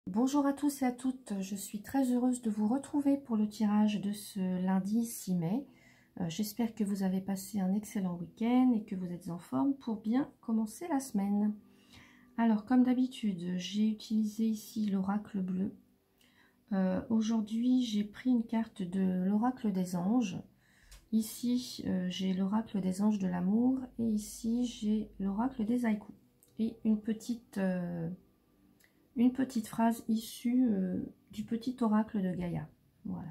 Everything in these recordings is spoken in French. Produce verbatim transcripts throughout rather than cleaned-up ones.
Bonjour à tous et à toutes, je suis très heureuse de vous retrouver pour le tirage de ce lundi six mai. Euh, J'espère que vous avez passé un excellent week-end et que vous êtes en forme pour bien commencer la semaine. Alors comme d'habitude, j'ai utilisé ici l'oracle bleu. Euh, Aujourd'hui, j'ai pris une carte de l'oracle des anges. Ici, euh, j'ai l'oracle des anges de l'amour et ici, j'ai l'oracle des haïkus. Et une petite... Euh, une petite phrase issue euh, du petit oracle de Gaïa. Voilà.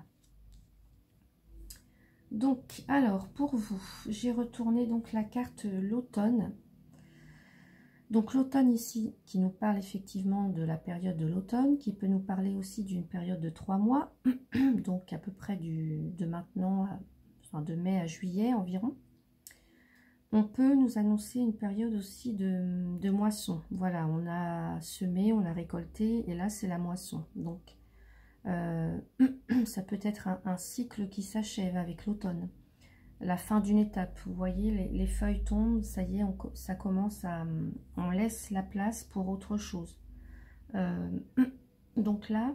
Donc, alors, pour vous, j'ai retourné donc la carte l'automne. Donc, l'automne ici, qui nous parle effectivement de la période de l'automne, qui peut nous parler aussi d'une période de trois mois, donc à peu près du, de maintenant, à, enfin de mai à juillet environ. On peut nous annoncer une période aussi de, de moisson. Voilà, on a semé, on a récolté, et là, c'est la moisson. Donc, euh, ça peut être un, un cycle qui s'achève avec l'automne. La fin d'une étape. Vous voyez, les, les feuilles tombent, ça y est, on, ça commence à... On laisse la place pour autre chose. Euh, donc là,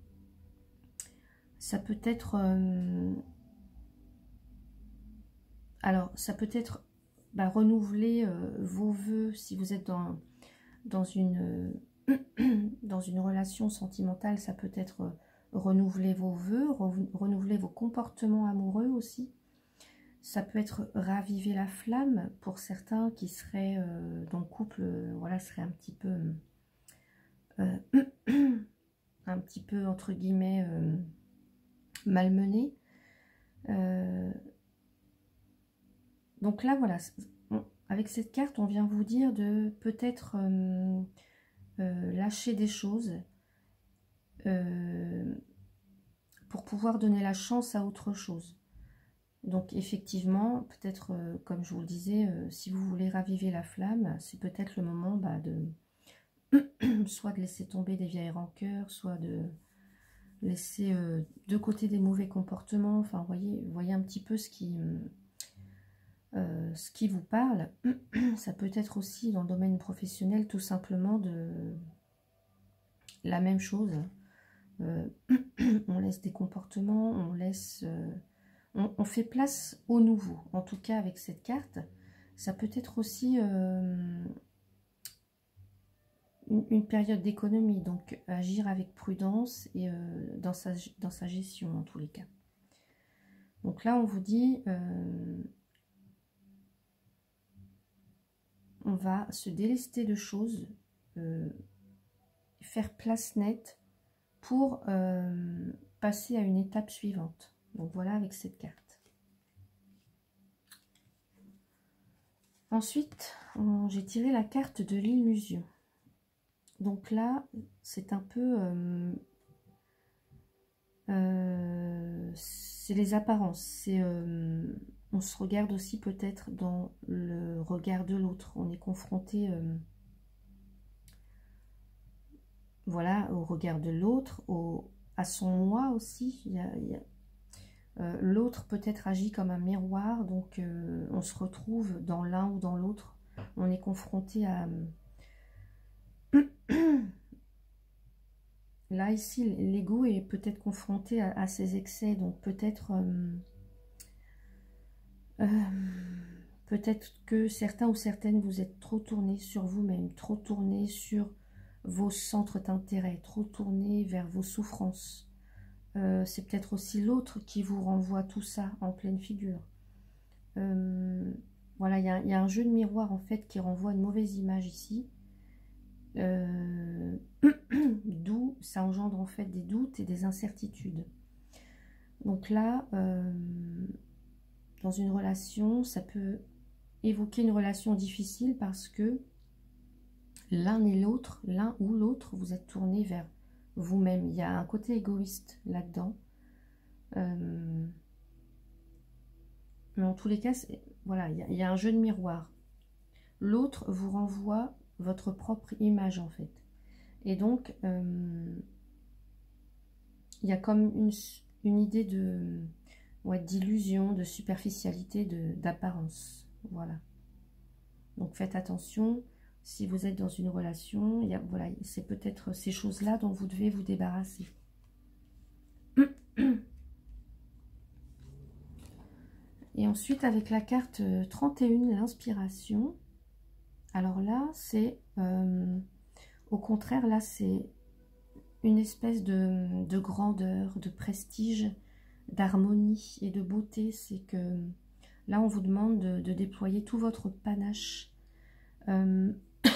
ça peut être... Euh, alors, ça peut être... Bah, renouveler euh, vos vœux si vous êtes dans, dans, une, euh, dans une relation sentimentale. Ça peut être euh, renouveler vos vœux, re, renouveler vos comportements amoureux aussi. Ça peut être raviver la flamme pour certains qui seraient euh, dans le couple, euh, voilà, serait un petit peu, euh, un petit peu entre guillemets euh, malmené. Euh, donc là, voilà. Avec cette carte, on vient vous dire de peut-être euh, euh, lâcher des choses euh, pour pouvoir donner la chance à autre chose. Donc effectivement, peut-être, euh, comme je vous le disais, euh, si vous voulez raviver la flamme, c'est peut-être le moment bah, de soit de laisser tomber des vieilles rancœurs, soit de laisser euh, de côté des mauvais comportements. Enfin, voyez, voyez un petit peu ce qui... Euh, ce qui vous parle. Ça peut être aussi dans le domaine professionnel tout simplement de la même chose. Euh, on laisse des comportements, on laisse, euh, on, on fait place au nouveau. En tout cas avec cette carte, ça peut être aussi euh, une, une période d'économie, donc agir avec prudence et euh, dans sa dans sa gestion en tous les cas. Donc là on vous dit euh, on va se délester de choses, euh, faire place nette pour euh, passer à une étape suivante. Donc voilà avec cette carte. Ensuite, j'ai tiré la carte de l'illusion. Donc là, c'est un peu... Euh, euh, c'est les apparences. C'est... Euh, on se regarde aussi peut-être dans le regard de l'autre. On est confronté... Euh, voilà, au regard de l'autre, à son moi aussi. Il y a, il y a, euh, l'autre peut-être agit comme un miroir, donc euh, on se retrouve dans l'un ou dans l'autre. On est confronté à... Là, ici, l'ego est peut-être confronté à, à ses excès, donc peut-être... Euh, euh, peut-être que certains ou certaines, vous êtes trop tournés sur vous-même, trop tournés sur vos centres d'intérêt, trop tournés vers vos souffrances. Euh, c'est peut-être aussi l'autre qui vous renvoie tout ça en pleine figure. Euh, voilà, il y, y a un jeu de miroir en fait qui renvoie une mauvaise image ici. Euh, D'où ça engendre en fait des doutes et des incertitudes. Donc là, euh, dans une relation, ça peut évoquer une relation difficile parce que l'un et l'autre, l'un ou l'autre, vous êtes tourné vers vous-même. Il y a un côté égoïste là-dedans. Euh, mais en tous les cas, voilà, il y, a, il y a un jeu de miroir. L'autre vous renvoie votre propre image en fait. Et donc, euh, il y a comme une, une idée de ouais, d'illusion, de superficialité, d'apparence. Voilà. Donc faites attention. Si vous êtes dans une relation, il y a, voilà, c'est peut-être ces choses-là dont vous devez vous débarrasser. Et ensuite, avec la carte trente et un, l'inspiration, alors là, c'est, euh, au contraire, là, c'est une espèce de, de grandeur, de prestige, d'harmonie et de beauté. C'est que là, on vous demande de, de déployer tout votre panache. Euh,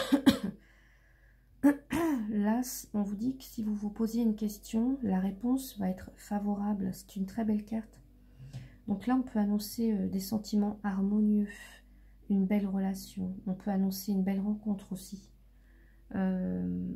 Là, on vous dit que si vous vous posiez une question, la réponse va être favorable. C'est une très belle carte. Donc là, on peut annoncer euh, des sentiments harmonieux, une belle relation. On peut annoncer une belle rencontre aussi. Euh...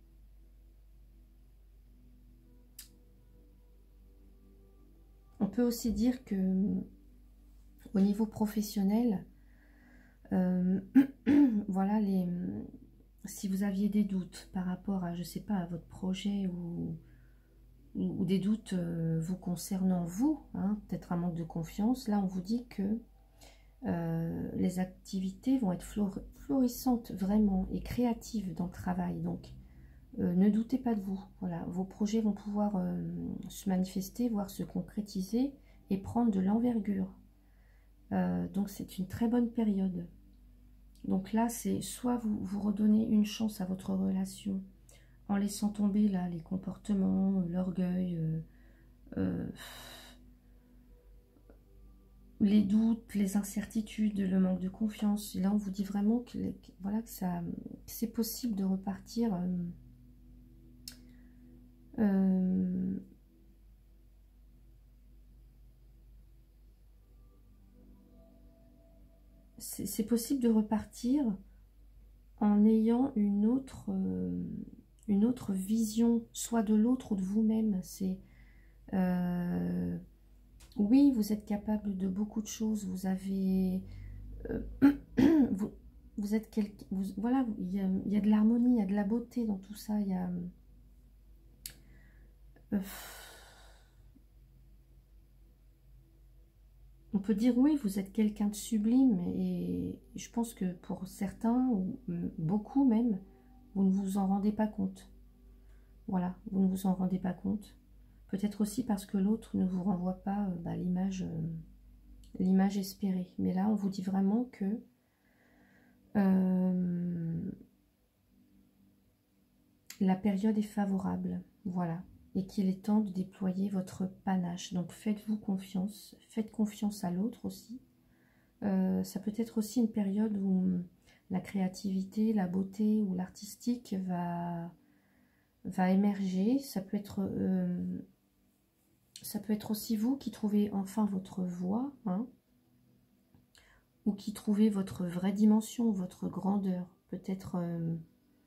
On peut aussi dire que au niveau professionnel, euh, voilà, les, si vous aviez des doutes par rapport à, je sais pas, à votre projet ou, ou, ou des doutes euh, vous concernant vous, hein, peut-être un manque de confiance, là on vous dit que euh, les activités vont être flor florissantes vraiment et créatives dans le travail. Donc euh, ne doutez pas de vous. Voilà, vos projets vont pouvoir euh, se manifester, voire se concrétiser et prendre de l'envergure. Euh, donc c'est une très bonne période. Donc là, c'est soit vous, vous redonnez une chance à votre relation en laissant tomber là les comportements, l'orgueil, euh, euh, les doutes, les incertitudes, le manque de confiance. Et là, on vous dit vraiment que, que voilà, que ça, c'est possible de repartir. Euh, euh, c'est possible de repartir en ayant une autre, euh, une autre vision, soit de l'autre ou de vous-même. C'est euh, oui, vous êtes capable de beaucoup de choses. Vous avez, euh, vous, vous êtes quelqu'un. Voilà, il y a, il y a de l'harmonie, il y a de la beauté dans tout ça. Il y a euh, on peut dire oui, vous êtes quelqu'un de sublime et je pense que pour certains, ou beaucoup même, vous ne vous en rendez pas compte. Voilà, vous ne vous en rendez pas compte. Peut-être aussi parce que l'autre ne vous renvoie pas euh, bah, l'image euh, l'image espérée. Mais là, on vous dit vraiment que euh, la période est favorable. Voilà. Et qu'il est temps de déployer votre panache. Donc faites-vous confiance. Faites confiance à l'autre aussi. Euh, ça peut être aussi une période où la créativité, la beauté ou l'artistique va, va émerger. Ça peut être, euh, ça peut être aussi vous qui trouvez enfin votre voix, hein, ou qui trouvez votre vraie dimension, votre grandeur. Peut-être, euh,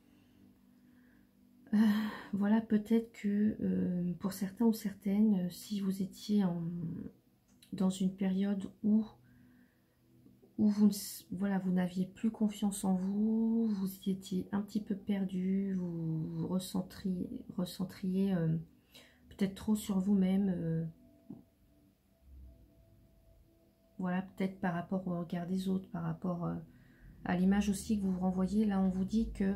euh, voilà, peut-être que euh, pour certains ou certaines, si vous étiez en, dans une période où où vous, voilà, vous n'aviez plus confiance en vous, vous étiez un petit peu perdu, vous vous recentriez, recentriez euh, peut-être trop sur vous-même, euh, voilà, peut-être par rapport au regard des autres, par rapport euh, à l'image aussi que vous vous renvoyez. Là, on vous dit que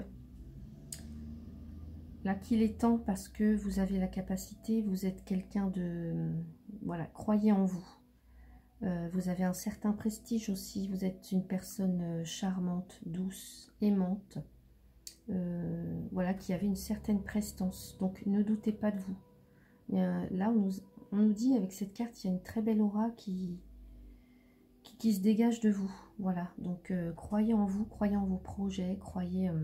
là qu'il est temps parce que vous avez la capacité, vous êtes quelqu'un de, voilà, croyez en vous. Euh, vous avez un certain prestige aussi, vous êtes une personne charmante, douce, aimante, euh, voilà, qui avait une certaine prestance. Donc ne doutez pas de vous. A, là, on nous, on nous dit avec cette carte, il y a une très belle aura qui, qui, qui se dégage de vous. Voilà, donc euh, croyez en vous, croyez en vos projets, croyez... Euh,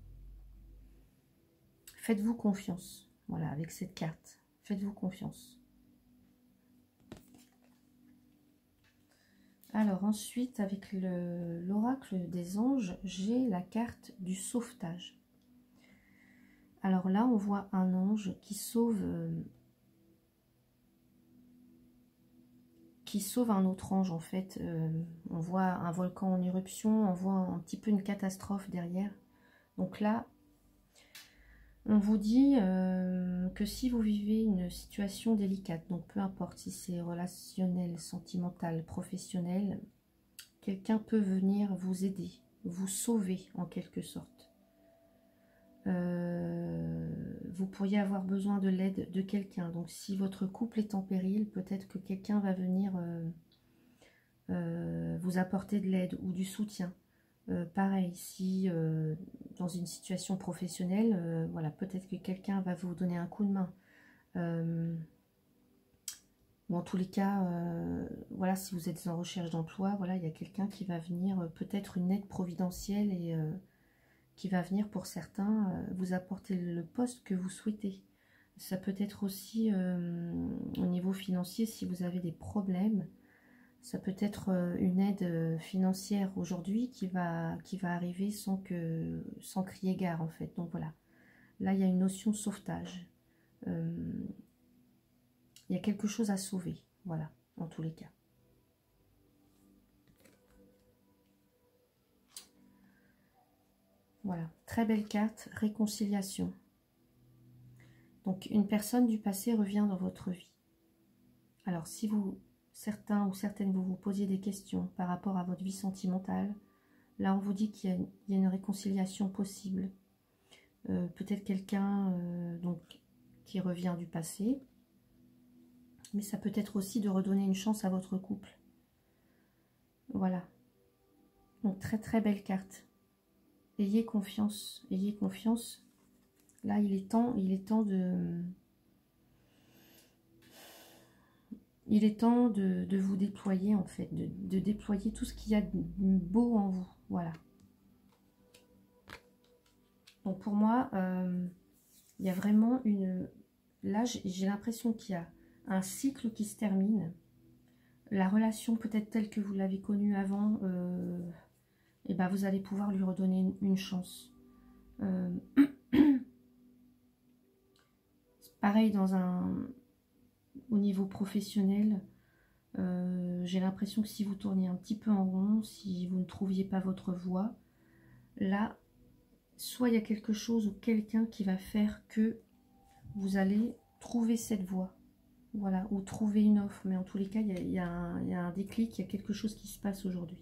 faites-vous confiance, voilà, avec cette carte. Faites-vous confiance. Alors ensuite, avec l'oracle des anges, j'ai la carte du sauvetage. Alors là, on voit un ange qui sauve, euh, qui sauve un autre ange en fait. Euh, on voit un volcan en éruption, on voit un petit peu une catastrophe derrière. Donc là, on vous dit euh, que si vous vivez une situation délicate, donc peu importe si c'est relationnel, sentimental, professionnel, quelqu'un peut venir vous aider. vous sauver en quelque sorte. Euh, vous pourriez avoir besoin de l'aide de quelqu'un. Donc si votre couple est en péril, peut-être que quelqu'un va venir euh, euh, vous apporter de l'aide ou du soutien. Euh, pareil, si euh, dans une situation professionnelle, euh, voilà, peut-être que quelqu'un va vous donner un coup de main. Euh, ou en tous les cas, euh, voilà, si vous êtes en recherche d'emploi, voilà, il y a quelqu'un qui va venir, euh, peut-être une aide providentielle et euh, qui va venir pour certains euh, vous apporter le poste que vous souhaitez. Ça peut être aussi euh, au niveau financier si vous avez des problèmes. Ça peut être une aide financière aujourd'hui qui va, qui va arriver sans, que, sans crier gare en fait. Donc voilà, là il y a une notion de sauvetage. Euh, il y a quelque chose à sauver, voilà, en tous les cas. Voilà, très belle carte, réconciliation. Donc une personne du passé revient dans votre vie. Alors si vous, certains ou certaines, vous vous posiez des questions par rapport à votre vie sentimentale, là on vous dit qu'il y a, il y a une réconciliation possible. Euh, peut-être quelqu'un euh, donc qui revient du passé, mais ça peut être aussi de redonner une chance à votre couple. Voilà. Donc très très belle carte. Ayez confiance, ayez confiance. Là il est temps, il est temps de, il est temps de, de vous déployer en fait, de, de déployer tout ce qu'il y a de beau en vous. Voilà. Donc pour moi, euh, il y a vraiment une... Là, j'ai l'impression qu'il y a un cycle qui se termine. La relation peut-être telle que vous l'avez connue avant, euh, et ben vous allez pouvoir lui redonner une, une chance. Euh, pareil, dans un, au niveau professionnel, euh, j'ai l'impression que si vous tourniez un petit peu en rond, si vous ne trouviez pas votre voie, là, soit il y a quelque chose ou quelqu'un qui va faire que vous allez trouver cette voie. Voilà, ou trouver une offre. Mais en tous les cas, il y a, il y a un, il y a un déclic, il y a quelque chose qui se passe aujourd'hui.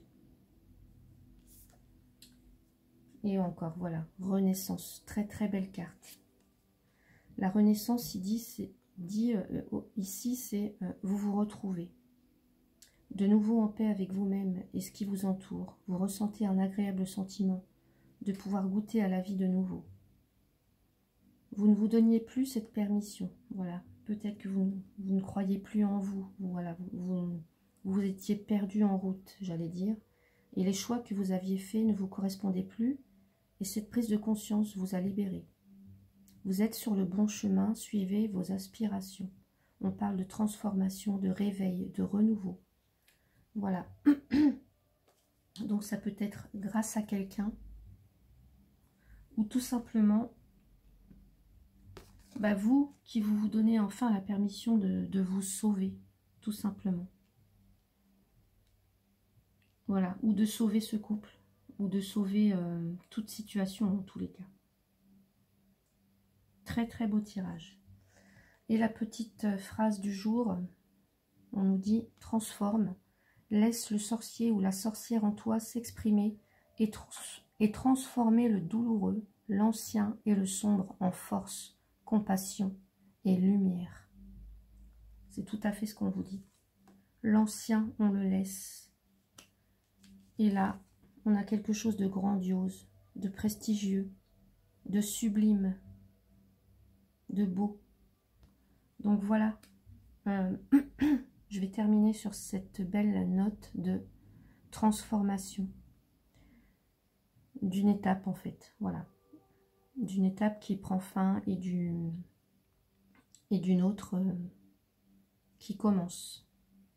Et encore, voilà, Renaissance. Très très belle carte. La Renaissance, il dit, c'est, dit euh, ici, c'est euh, vous vous retrouvez. De nouveau en paix avec vous-même et ce qui vous entoure. Vous ressentez un agréable sentiment de pouvoir goûter à la vie de nouveau. Vous ne vous donniez plus cette permission. Voilà. Peut-être que vous, vous ne croyez plus en vous. Voilà, vous, vous, vous étiez perdu en route, j'allais dire. Et les choix que vous aviez faits ne vous correspondaient plus. Et cette prise de conscience vous a libéré. Vous êtes sur le bon chemin, suivez vos aspirations. On parle de transformation, de réveil, de renouveau. Voilà. Donc ça peut être grâce à quelqu'un ou tout simplement bah vous qui vous vous donnez enfin la permission de, de vous sauver, tout simplement. Voilà, ou de sauver ce couple, ou de sauver euh, toute situation en tous les cas. Très très beau tirage. Et la petite phrase du jour, on nous dit « Transforme, laisse le sorcier ou la sorcière en toi s'exprimer et, trans et transformer le douloureux, l'ancien et le sombre en force, compassion et lumière. » C'est tout à fait ce qu'on vous dit. L'ancien, on le laisse. Et là, on a quelque chose de grandiose, de prestigieux, de sublime, de beau. Donc voilà, euh, je vais terminer sur cette belle note de transformation. D'une étape en fait, voilà. D'une étape qui prend fin et d'une et d'une autre euh, qui commence.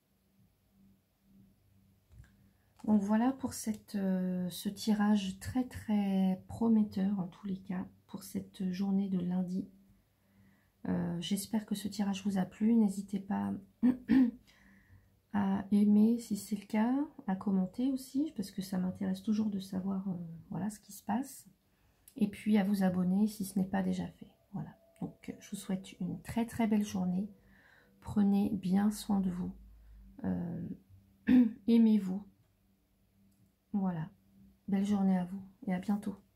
Donc voilà pour cette, euh, ce tirage très très prometteur en tous les cas pour cette journée de lundi. Euh, J'espère que ce tirage vous a plu. N'hésitez pas à aimer si c'est le cas, à commenter aussi parce que ça m'intéresse toujours de savoir euh, voilà ce qui se passe. Et puis à vous abonner si ce n'est pas déjà fait. Voilà. Donc je vous souhaite une très très belle journée. Prenez bien soin de vous. Euh, Aimez-vous. Voilà. Belle journée à vous et à bientôt.